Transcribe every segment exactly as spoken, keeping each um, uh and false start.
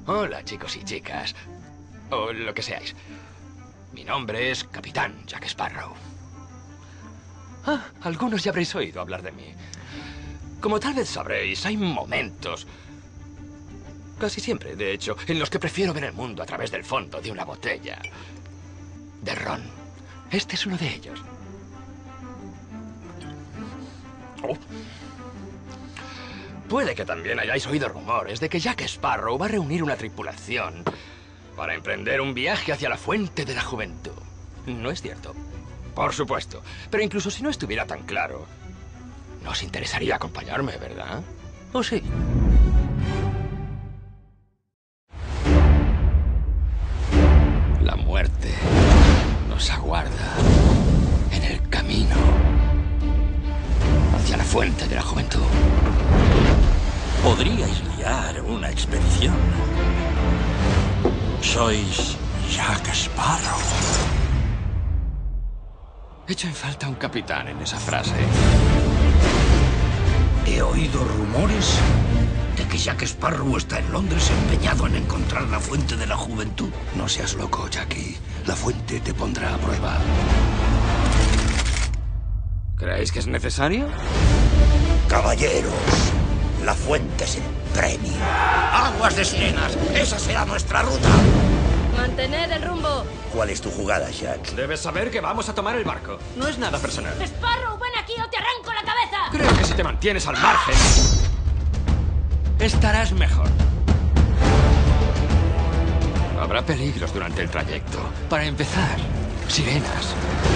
Hola, chicos y chicas. O lo que seáis. Mi nombre es Capitán Jack Sparrow. Ah, algunos ya habréis oído hablar de mí. Como tal vez sabréis, hay momentos, casi siempre, de hecho, en los que prefiero ver el mundo a través del fondo de una botella de ron. Este es uno de ellos. Oh. Puede que también hayáis oído rumores de que Jack Sparrow va a reunir una tripulación para emprender un viaje hacia la fuente de la juventud. ¿No es cierto? Por supuesto. Pero incluso si no estuviera tan claro, no os interesaría acompañarme, ¿verdad? ¿O sí? La muerte nos aguarda en el camino hacia la fuente de la juventud. Podríais guiar una expedición. Sois Jack Sparrow. Echo en falta un capitán en esa frase. He oído rumores de que Jack Sparrow está en Londres empeñado en encontrar la fuente de la juventud. No seas loco, Jackie. La fuente te pondrá a prueba. ¿Creéis que es necesario? Caballeros, la fuente es el premio. Aguas de sirenas, esa será nuestra ruta. Mantened el rumbo. ¿Cuál es tu jugada, Jack? Debes saber que vamos a tomar el barco. No es nada personal. Sparrow, ven aquí o te arranco la cabeza. Creo que si te mantienes al margen, estarás mejor. Habrá peligros durante el trayecto. Para empezar, sirenas,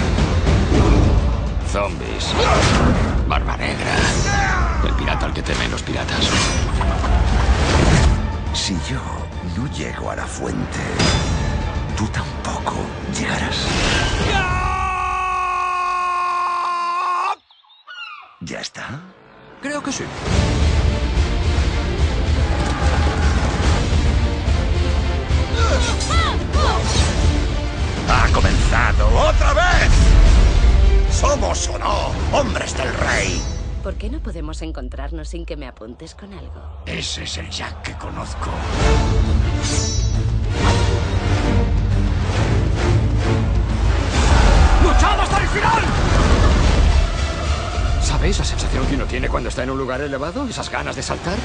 zombies, barba negra, el pirata al que temen los piratas. Si yo no llego a la fuente, tú tampoco llegarás. ¿Ya está? Creo que sí. ¡Ha comenzado otra vez! ¿Somos o no hombres del rey? ¿Por qué no podemos encontrarnos sin que me apuntes con algo? Ese es el Jack que conozco. ¡Luchad hasta el final! ¿Sabéis la sensación que uno tiene cuando está en un lugar elevado? ¿Esas ganas de saltar?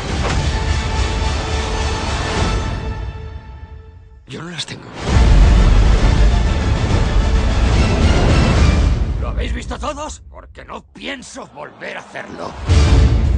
Yo no las tengo. ¿Lo habéis visto todos? Porque no pienso volver a hacerlo.